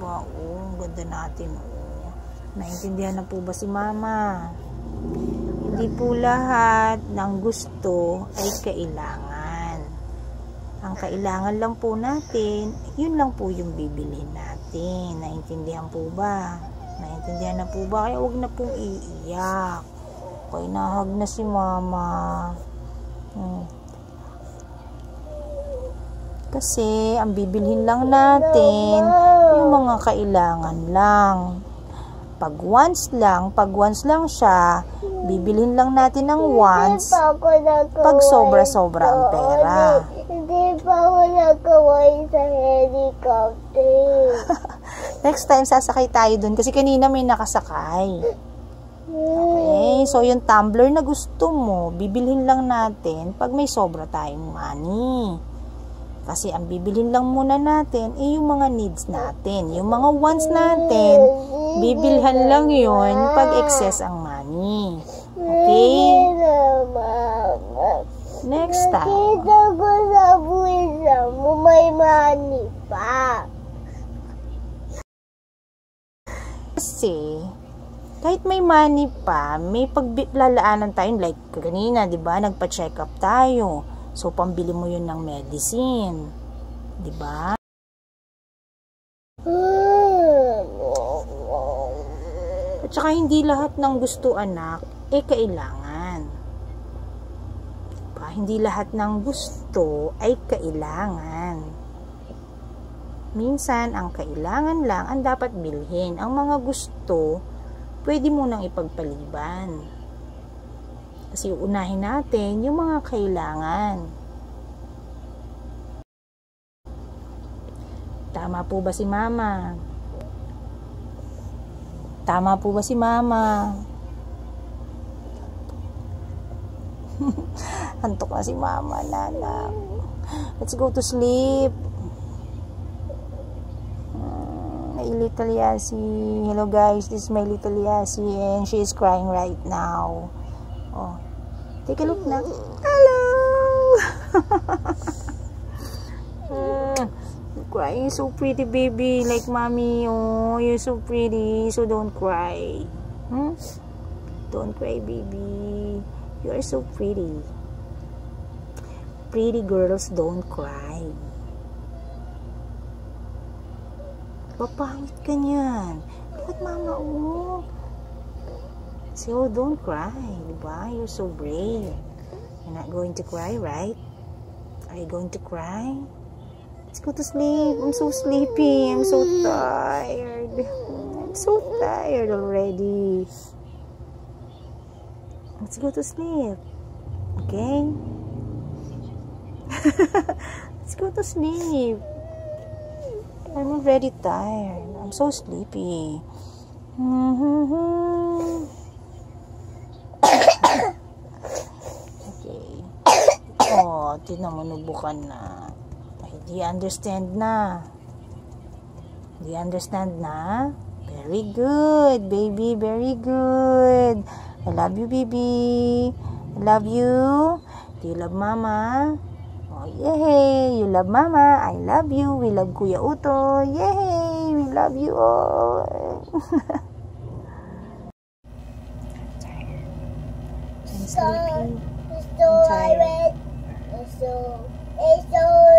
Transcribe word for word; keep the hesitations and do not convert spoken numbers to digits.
ba? Oh, ang ganda natin. Oh. Naintindihan na po ba si mama? Hindi po lahat ng gusto ay kailangan. Ang kailangan lang po natin, yun lang po yung bibilhin natin. Naintindihan po ba? Naintindihan na po ba? Kaya huwag na pong iiyak. Okay, nahag na si mama. Hmm. Kasi, ang bibilhin lang natin, yung mga kailangan lang. Pag once lang, pag once lang siya, bibilhin lang natin ng once, pag sobra-sobra ang pera. Hindi pa ako nakaway sa helicopter. Next time, sasakay tayo dun, kasi kanina may nakasakay. Okay, so yung tumbler na gusto mo, bibilhin lang natin pag may sobra tayong money. Kasi ang bibilhin lang muna natin ay yung mga needs natin. Yung mga wants natin, bibilhan lang yun pag excess ang money. Okay? Next time. Nakita ko sa bulsa mo may money pa. Kasi, kahit may money pa, may paglalaanan tayo. Like kanina, di ba? Nagpa-check up tayo. So, pambili mo yun ng medicine. Diba? At saka hindi lahat ng gusto anak, eh kailangan. Diba? Hindi lahat ng gusto ay kailangan. Minsan, ang kailangan lang ang dapat bilhin. Ang mga gusto, pwede mo nang ipagpaliban. Kasi unahin natin yung mga kailangan. Tama po ba si mama? Tama po ba si mama? Antok na si mama, nanak. Let's go to sleep. My little Yasi. Hello guys, this is my little Yasi and she is crying right now. Oh, take a look na. Hello! mm, crying so pretty, baby. Like mommy. Oh, you're so pretty. So don't cry. Hmm? Don't cry, baby. You are so pretty. Pretty girls don't cry. Papangit ka niyan. Bakit mama, oh? So, don't cry, diba? You're so brave. You're not going to cry, right? Are you going to cry? Let's go to sleep. I'm so sleepy. I'm so tired. I'm so tired already. Let's go to sleep. Okay? Let's go to sleep. I'm already tired. I'm so sleepy. Mm-hmm. Okay. Oh, tinamunubukan na. Hindi understand na. Hindi understand na? Very good, baby. Very good. I love you, baby. I love you. Do you love mama? Oh, yay. You love mama. I love you. We love Kuya Uto. Yay. We love you all. So, so I read, so, so